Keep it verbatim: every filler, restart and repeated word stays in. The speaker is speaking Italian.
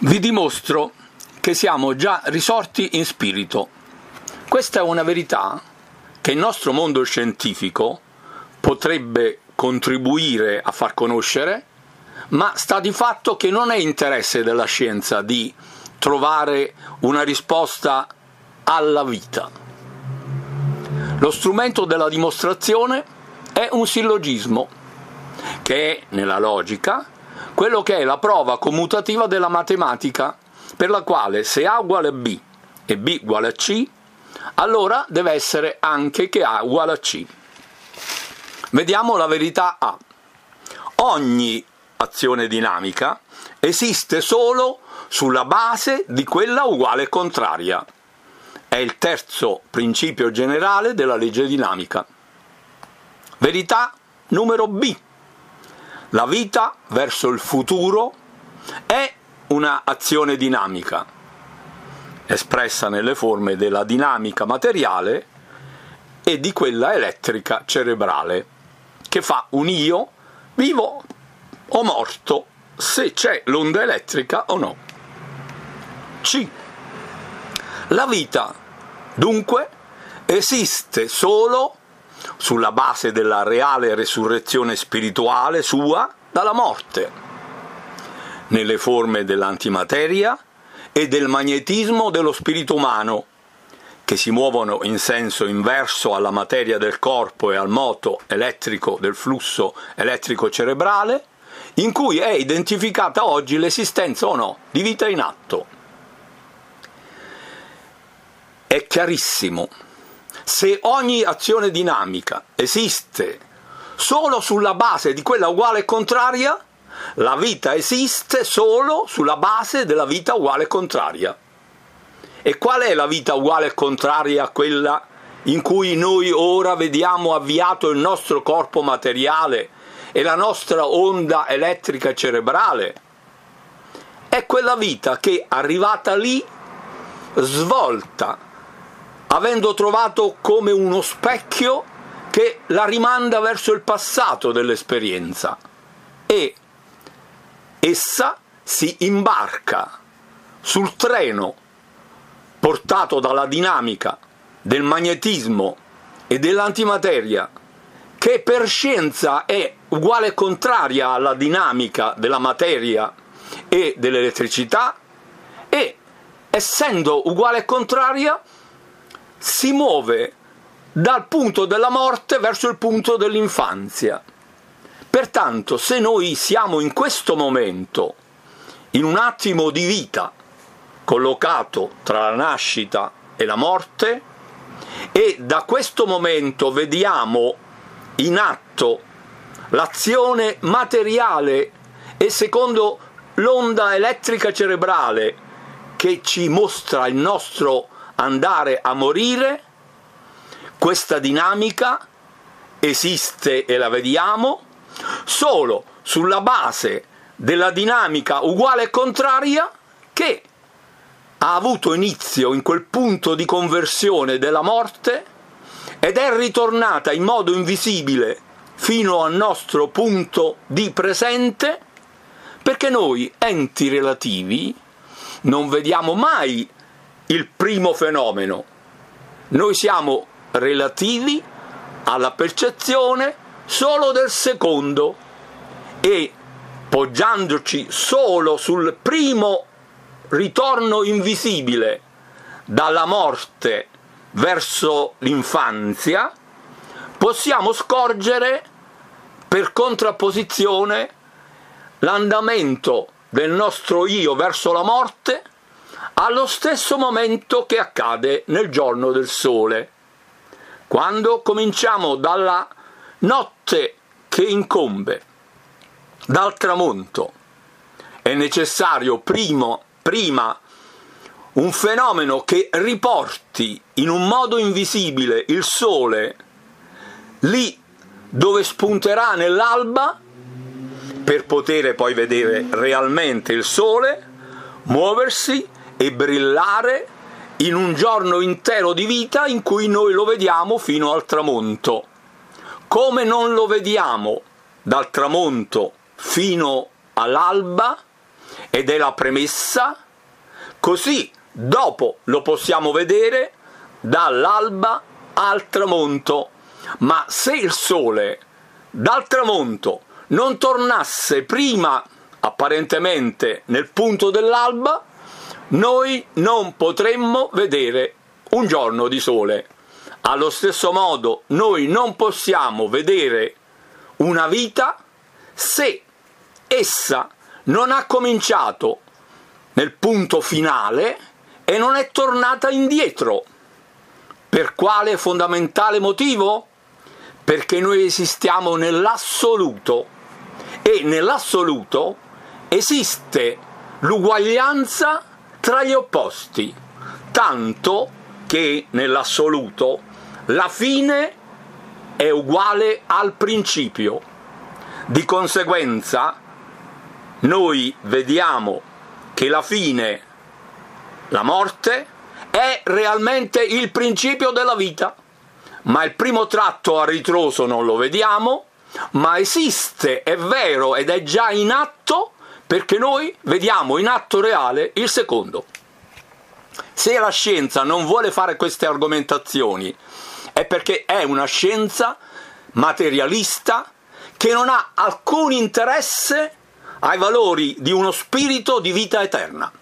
Vi dimostro che siamo già risorti in spirito. Questa è una verità che il nostro mondo scientifico potrebbe contribuire a far conoscere, ma sta di fatto che non è interesse della scienza di trovare una risposta alla vita. Lo strumento della dimostrazione è un sillogismo, che è, nella logica, quello che è la prova commutativa della matematica, per la quale se A uguale a B e B uguale a C, allora deve essere anche che A uguale a C. Vediamo la verità A. Ogni azione dinamica esiste solo sulla base di quella uguale contraria. È il terzo principio generale della legge dinamica. Verità numero B. La vita verso il futuro è una azione dinamica, espressa nelle forme della dinamica materiale e di quella elettrica cerebrale, che fa un io vivo o morto, se c'è l'onda elettrica o no. C. La vita, dunque, esiste solo sulla base della reale resurrezione spirituale sua dalla morte, nelle forme dell'antimateria e del magnetismo dello spirito umano, che si muovono in senso inverso alla materia del corpo e al moto elettrico del flusso elettrico cerebrale, in cui è identificata oggi l'esistenza o no di vita in atto. È chiarissimo. Se ogni azione dinamica esiste solo sulla base di quella uguale e contraria, la vita esiste solo sulla base della vita uguale e contraria. E qual è la vita uguale e contraria a quella in cui noi ora vediamo avviato il nostro corpo materiale e la nostra onda elettrica cerebrale? È quella vita che, arrivata lì, svolta, avendo trovato come uno specchio che la rimanda verso il passato dell'esperienza, e essa si imbarca sul treno portato dalla dinamica, del magnetismo e dell'antimateria, che per scienza è uguale e contraria alla dinamica della materia e dell'elettricità, e, essendo uguale e contraria, si muove dal punto della morte verso il punto dell'infanzia. Pertanto, se noi siamo in questo momento, in un attimo di vita, collocato tra la nascita e la morte, e da questo momento vediamo in atto l'azione materiale e secondo l'onda elettrica cerebrale che ci mostra il nostro andare a morire, questa dinamica esiste e la vediamo solo sulla base della dinamica uguale e contraria che ha avuto inizio in quel punto di conversione della morte ed è ritornata in modo invisibile fino al nostro punto di presente, perché noi, enti relativi, non vediamo mai il primo fenomeno. Noi siamo relativi alla percezione solo del secondo e, poggiandoci solo sul primo ritorno invisibile dalla morte verso l'infanzia, possiamo scorgere per contrapposizione l'andamento del nostro io verso la morte allo stesso momento che accade nel giorno del sole, quando cominciamo dalla notte che incombe, dal tramonto. È necessario primo, prima un fenomeno che riporti in un modo invisibile il sole lì dove spunterà nell'alba, per poter poi vedere realmente il sole muoversi e brillare in un giorno intero di vita in cui noi lo vediamo fino al tramonto. Come non lo vediamo dal tramonto fino all'alba, ed è la premessa, così dopo lo possiamo vedere dall'alba al tramonto. Ma se il sole dal tramonto non tornasse prima, apparentemente, nel punto dell'alba, noi non potremmo vedere un giorno di sole. Allo stesso modo noi non possiamo vedere una vita se essa non ha cominciato nel punto finale e non è tornata indietro. Per quale fondamentale motivo? Perché noi esistiamo nell'assoluto e nell'assoluto esiste l'uguaglianza tra gli opposti, tanto che nell'assoluto la fine è uguale al principio. Di conseguenza noi vediamo che la fine, la morte, è realmente il principio della vita, ma il primo tratto a ritroso non lo vediamo, ma esiste, è vero ed è già in atto, perché noi vediamo in atto reale il secondo. Se la scienza non vuole fare queste argomentazioni è perché è una scienza materialista che non ha alcun interesse ai valori di uno spirito di vita eterna.